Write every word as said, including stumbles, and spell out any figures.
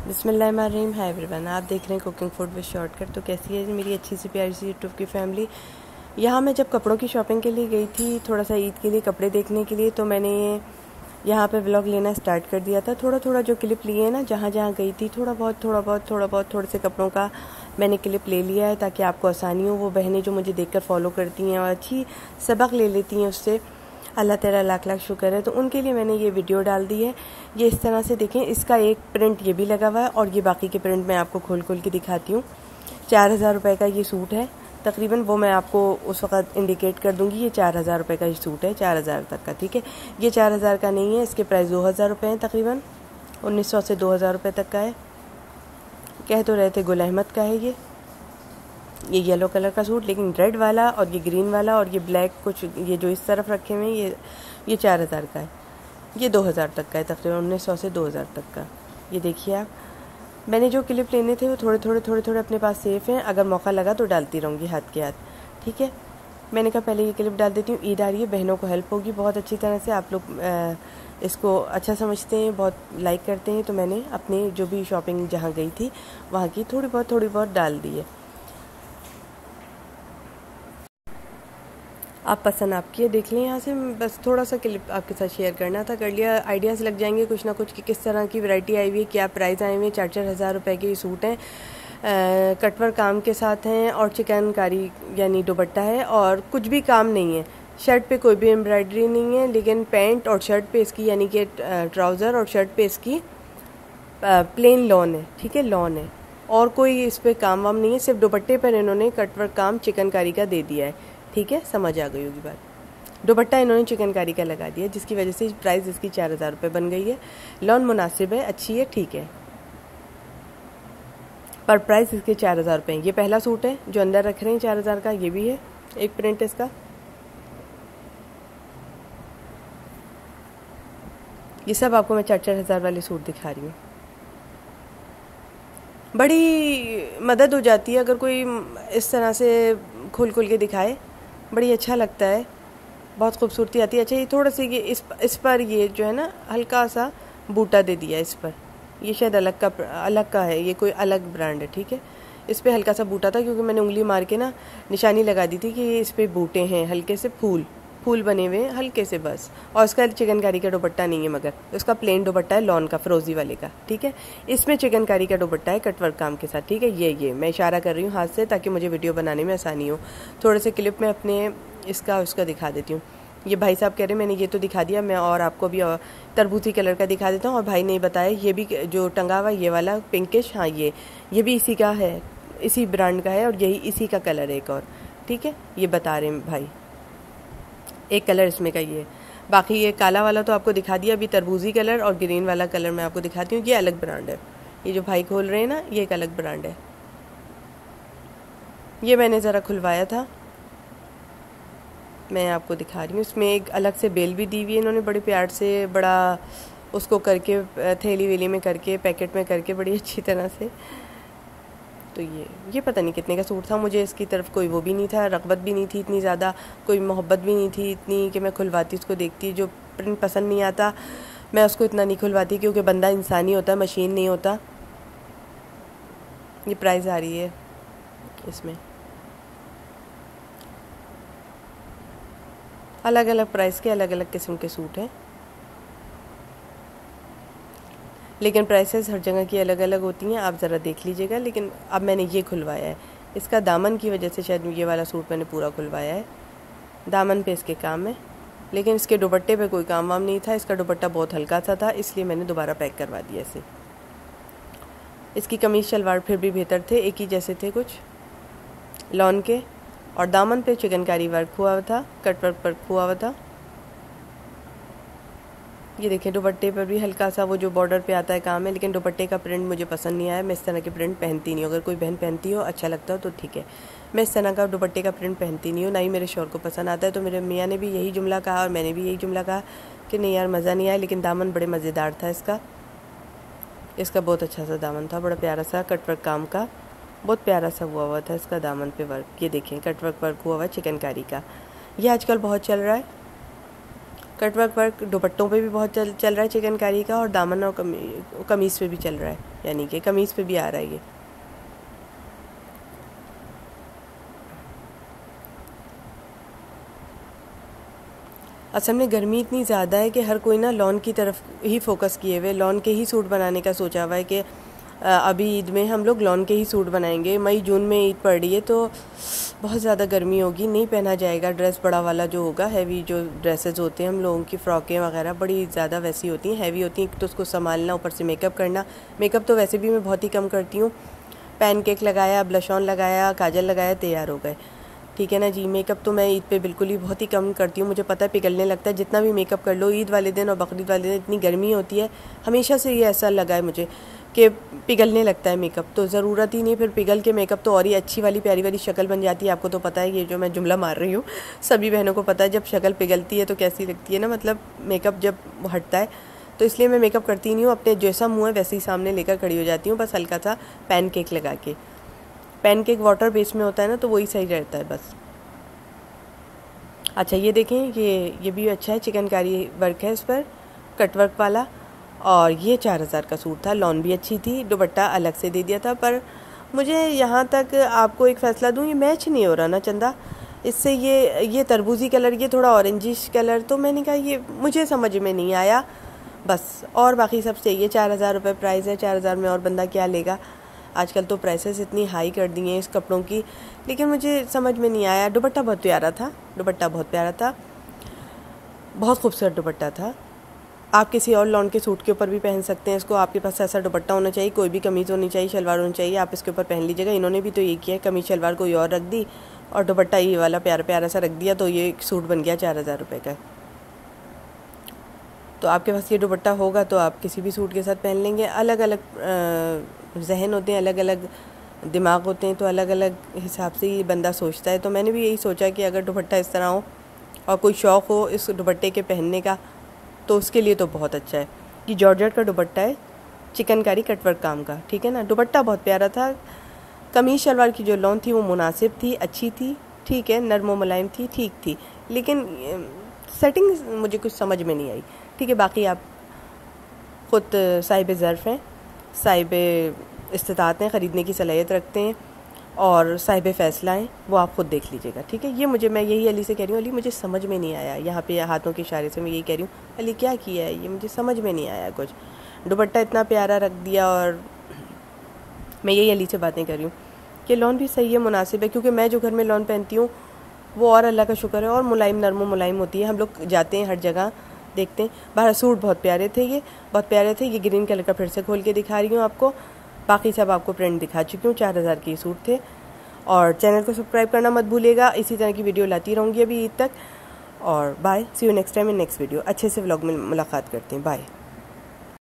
बिस्मिल्लाहिर्रहमानिर्रहीम। Hi everyone, आप देख रहे हैं कुकिंग फूड विद शॉर्टकट। तो कैसी है मेरी अच्छी सी प्यारी सी यूट्यूब की फैमिली। यहाँ मैं जब कपड़ों की शॉपिंग के लिए गई थी, थोड़ा सा ईद के लिए कपड़े देखने के लिए, तो मैंने यहाँ पे व्लॉग लेना स्टार्ट कर दिया था। थोड़ा थोड़ा जो क्लिप लिए ना, जहाँ जहाँ गई थी, थोड़ा बहुत थोड़ा बहुत थोड़ा बहुत थोड़े से कपड़ों का मैंने क्लिप ले लिया है ताकि आपको आसानी हो। वो बहनें जो मुझे देखकर फॉलो करती हैं और अच्छी सबक ले लेती हैं उससे, अल्लाह तेरा लाख लाख शुक्र है, तो उनके लिए मैंने ये वीडियो डाल दी है। ये इस तरह से देखें, इसका एक प्रिंट ये भी लगा हुआ है और ये बाकी के प्रिंट मैं आपको खोल खोल के दिखाती हूँ। चार हज़ार रुपये का ये सूट है तकरीबन, वो मैं आपको उस वक्त इंडिकेट कर दूंगी। ये चार हज़ार रुपये का ये सूट है, चार हज़ार तक का, ठीक है। ये चार हज़ार का नहीं है, इसके प्राइस दो हज़ार रुपये हैं, तकरीबन उन्नीस सौ से दो हज़ार रुपये तक का है। कह तो रहे थे गुल अहमद का है ये ये येलो कलर का सूट, लेकिन रेड वाला और ये ग्रीन वाला और ये ब्लैक कुछ ये जो इस तरफ रखे हुए हैं, ये ये चार हज़ार का है। ये दो हज़ार तक का है, तकरीबन उन्नीस सौ से दो हज़ार तक का। ये देखिए आप, मैंने जो क्लिप लेने थे वो थोड़े थोड़े थोड़े थोड़े अपने पास सेफ हैं, अगर मौका लगा तो डालती रहूँगी हाथ के हाथ, ठीक है। मैंने कहा पहले ये क्लिप डाल देती हूँ, ईद आ रही है, बहनों को हेल्प होगी बहुत अच्छी तरह से। आप लोग इसको अच्छा समझते हैं, बहुत लाइक करते हैं, तो मैंने अपनी जो भी शॉपिंग जहाँ गई थी वहाँ की थोड़ी बहुत थोड़ी बहुत डाल दी है। आप पसंद आपकी है, देख लें यहाँ से। बस थोड़ा सा क्लिप आपके साथ शेयर करना था, कर लिया। आइडियाज़ लग जाएंगे कुछ ना कुछ कि किस तरह की वैरायटी आई हुई है, क्या प्राइस आए हुए हैं। चार चार हज़ार रुपये के ये सूट हैं, कटवर काम के साथ हैं और चिकनकारी यानी दुपट्टा है, और कुछ भी काम नहीं है। शर्ट पे कोई भी एम्ब्रॉयडरी नहीं है, लेकिन पैंट और शर्ट पे इसकी यानी कि ट्राउज़र और शर्ट पे इसकी प्लेन लॉन है, ठीक है, लॉन है, और कोई इस पर काम वाम नहीं है। सिर्फ दुपट्टे पर इन्होंने कटवर काम चिकनकारी का दे दिया है, ठीक है, समझ आ गई होगी बात। दुपट्टा इन्होंने चिकनकारी का लगा दिया, जिसकी वजह से प्राइस इसकी चार हज़ार रुपये बन गई है। लॉन मुनासिब है, अच्छी है, ठीक है, पर प्राइस इसके चार हज़ार रुपये। ये पहला सूट है जो अंदर रख रहे हैं चार हज़ार का, ये भी है एक प्रिंट इसका। ये सब आपको मैं चार चार हज़ार वाले सूट दिखा रही हूँ। बड़ी मदद हो जाती है अगर कोई इस तरह से खोल खोल के दिखाए, बड़ी अच्छा लगता है, बहुत खूबसूरती आती है। अच्छा, ये थोड़ा सा ये इस इस पर ये जो है ना हल्का सा बूटा दे दिया इस पर, ये शायद अलग का अलग का है, ये कोई अलग ब्रांड है, ठीक है। इस पर हल्का सा बूटा था क्योंकि मैंने उंगली मार के ना निशानी लगा दी थी कि ये इस पर बूटे हैं, हल्के से फूल फूल बने हुए हैं हल्के से, बस। और इसका चिकनकारी का दुपट्टा नहीं है, मगर उसका प्लेन दुपट्टा है लॉन का, फिरोजी वाले का, ठीक है। इसमें चिकनकारी का दुपट्टा है कटवर्क काम के साथ, ठीक है। ये ये मैं इशारा कर रही हूँ हाथ से ताकि मुझे वीडियो बनाने में आसानी हो। थोड़े से क्लिप में अपने इसका उसका दिखा देती हूँ। ये भाई साहब कह रहे हैं मैंने ये तो दिखा दिया, मैं और आपको भी तरबूजी कलर का दिखा देता हूँ। और भाई ने बताया ये भी जो टंगा हुआ ये वाला पिंकिश, हाँ ये ये भी इसी का है, इसी ब्रांड का है, और यही इसी का कलर है एक और, ठीक है। ये बता रहे हैं भाई, एक कलर इसमें का ये, बाकी ये काला वाला तो आपको दिखा दिया। अभी तरबूजी कलर और ग्रीन वाला कलर मैं आपको दिखाती हूँ, ये अलग ब्रांड है। ये जो भाई खोल रहे हैं ना, ये एक अलग ब्रांड है। ये मैंने ज़रा खुलवाया था, मैं आपको दिखा रही हूँ। इसमें एक अलग से बेल भी दी हुई है इन्होंने, बड़े प्यार से, बड़ा उसको करके थैली वेली में करके पैकेट में करके बड़ी अच्छी तरह से। तो ये ये पता नहीं कितने का सूट था, मुझे इसकी तरफ कोई वो भी नहीं था, रग़बत भी नहीं थी इतनी ज़्यादा, कोई मोहब्बत भी नहीं थी इतनी कि मैं खुलवाती उसको देखती। जो प्रिंट पसंद नहीं आता मैं उसको इतना नहीं खुलवाती, क्योंकि बंदा इंसानी होता है, मशीन नहीं होता। ये प्राइस आ रही है इसमें, अलग अलग प्राइस के अलग अलग किस्म के सूट हैं, लेकिन प्राइसेस हर जगह की अलग अलग होती हैं, आप ज़रा देख लीजिएगा। लेकिन अब मैंने ये खुलवाया है, इसका दामन की वजह से शायद ये वाला सूट मैंने पूरा खुलवाया है, दामन पे इसके काम है, लेकिन इसके दुपट्टे पे कोई काम वाम नहीं था। इसका दुपट्टा बहुत हल्का सा था, इसलिए मैंने दोबारा पैक करवा दिया इसे। इसकी कमीज शलवार फिर भी बेहतर थे, एक ही जैसे थे कुछ लॉन के, और दामन पे चिकनकारी वर्क हुआ था, कट वर्क वर्क हुआ हुआ था। ये देखें, दुपट्टे पर भी हल्का सा वो जो बॉर्डर पे आता है काम है, लेकिन दुपट्टे का प्रिंट मुझे पसंद नहीं आया। मैं इस तरह के प्रिंट पहनती नहीं हूँ, अगर कोई बहन पहनती हो अच्छा लगता हो तो ठीक है, मैं इस तरह का दुपट्टे का प्रिंट पहनती नहीं हूँ, ना ही मेरे शौहर को पसंद आता है। तो मेरे मियाँ ने भी यही जुमला कहा और मैंने भी यही जुमला कहा कि नहीं यार मज़ा नहीं आया। लेकिन दामन बड़े मज़ेदार था इसका, इसका बहुत अच्छा सा दामन था, बड़ा प्यारा सा कटवर्क काम का, बहुत प्यारा सा हुआ हुआ था इसका दामन पे वर्क। ये देखें, कटवर्क वर्क हुआ हुआ चिकनकारी का, ये आजकल बहुत चल रहा है। कटवर्क वर्क दुपट्टों पे भी बहुत चल चल रहा है चिकनकारी का, और दामन और कमी, कमीज़ पे भी चल रहा है। यानी कि कमीज़ पे भी आ रहा है ये। असल में गर्मी इतनी ज़्यादा है कि हर कोई ना लॉन की तरफ ही फोकस किए हुए, लॉन के ही सूट बनाने का सोचा हुआ है कि अभी ईद में हम लोग लॉन के ही सूट बनाएंगे। मई जून में ईद पड़ रही है तो बहुत ज़्यादा गर्मी होगी, नहीं पहना जाएगा। ड्रेस बड़ा वाला जो होगा, हैवी जो ड्रेसेस होते हैं हम लोगों की, फ़्रॉकें वगैरह बड़ी ज़्यादा वैसी होती हैं, हैवी होती हैं, तो उसको संभालना, ऊपर से मेकअप करना। मेकअप तो वैसे भी मैं बहुत ही कम करती हूँ। पैनकेक लगाया, ब्लश ऑन लगाया, काजल लगाया, तैयार हो गए, ठीक है ना जी। मेकअप तो मैं ईद पे बिल्कुल ही बहुत ही कम करती हूँ। मुझे पता है पिघलने लगता है जितना भी मेकअप कर लो। ईद वाले दिन और बकरीद वाले दिन इतनी गर्मी होती है, हमेशा से ये ऐसा लगा है मुझे कि पिघलने लगता है मेकअप, तो ज़रूरत ही नहीं। फिर पिघल के मेकअप तो और ही अच्छी वाली प्यारी वाली शक्ल बन जाती है। आपको तो पता है, ये जो मैं जुमला मार रही हूँ सभी बहनों को पता है, जब शक्ल पिघलती है तो कैसी लगती है ना, मतलब मेकअप जब हटता है। तो इसलिए मैं मेकअप करती नहीं हूँ, अपने जैसा मुँह है वैसे ही सामने लेकर खड़ी हो जाती हूँ, बस हल्का सा पैनकेक लगा के। पैनकेक वाटर बेस में होता है ना, तो वही सही रहता है बस। अच्छा ये देखें, ये ये भी अच्छा है, चिकनकारी वर्क है इस पर, कट वर्क वाला। और ये चार हज़ार का सूट था, लॉन भी अच्छी थी, दुपट्टा अलग से दे दिया था। पर मुझे यहाँ तक आपको एक फ़ैसला दूँ, ये मैच नहीं हो रहा ना चंदा इससे। ये ये तरबूजी कलर, ये थोड़ा ऑरेंजिश कलर, तो मैंने कहा ये मुझे समझ में नहीं आया बस। और बाकी सब चाहिए। चार हज़ार रुपये प्राइस है, चार हज़ार में और बंदा क्या लेगा। आजकल तो प्राइसेस इतनी हाई कर दी हैं इस कपड़ों की, लेकिन मुझे समझ में नहीं आया। दुपट्टा बहुत प्यारा था, दुपट्टा बहुत प्यारा था, बहुत खूबसूरत दुपट्टा था। आप किसी और लॉन के सूट के ऊपर भी पहन सकते हैं इसको। आपके पास ऐसा दुपट्टा होना चाहिए, कोई भी कमीज़ होनी चाहिए, शलवार होनी चाहिए, आप इसके ऊपर पहन लीजिएगा। इन्होंने भी तो ये किया है, कमीज़ शलवार कोई और रख दी और दुपट्टा ये वाला प्यारा प्यारा सा रख दिया, तो ये सूट बन गया चार हज़ार रुपये का। तो आपके पास ये दुपट्टा होगा तो आप किसी भी सूट के साथ पहन लेंगे। अलग अलग जहन होते हैं, अलग अलग दिमाग होते हैं, तो अलग अलग हिसाब से ही बंदा सोचता है। तो मैंने भी यही सोचा कि अगर दुपट्टा इस तरह हो और कोई शौक़ हो इस दुपट्टे के पहनने का, तो उसके लिए तो बहुत अच्छा है। ये जॉर्जेट का दुपट्टा है, चिकनकारी कटवर्क काम का, ठीक है ना। दुपट्टा बहुत प्यारा था। कमीज शलवार की जो लॉन थी वो मुनासिब थी, अच्छी थी, ठीक है, नरम व मुलायम थी, ठीक थी, लेकिन सेटिंग मुझे कुछ समझ में नहीं आई, ठीक है। बाकी आप ख़ुद साहिब ज़र्फ़ हैं, साहिब इस्तिताअत हैं, ख़रीदने की सलाहियत रखते हैं और साहिब फ़ैसला हैं, वो आप ख़ुद देख लीजिएगा, ठीक है। ये मुझे, मैं यही अली से कह रही हूँ, अली मुझे समझ में नहीं आया। यहाँ पे हाथों के इशारे से मैं यही कह रही हूँ, अली क्या किया है ये, मुझे समझ में नहीं आया कुछ। दुपट्टा इतना प्यारा रख दिया, और मैं यही अली से बातें कर रही हूँ कि लॉन भी सही है, मुनासिब है, क्योंकि मैं जो घर में लॉन पहनती हूँ वो और अल्लाह का शुक्र है और मुलायम, नरम मुलायम होती है। हम लोग जाते हैं हर जगह, देखते हैं बाहर। सूट बहुत प्यारे थे, ये बहुत प्यारे थे। ये ग्रीन कलर का फिर से खोल के दिखा रही हूँ आपको, बाकी सब आपको प्रिंट दिखा चुकी हूँ। चार हज़ार के सूट थे। और चैनल को सब्सक्राइब करना मत भूलिएगा, इसी तरह की वीडियो लाती रहूँगी अभी ईद तक। और bye, see you next time in next video. अच्छे से व्लॉग में मुलाकात करते हैं, बाय।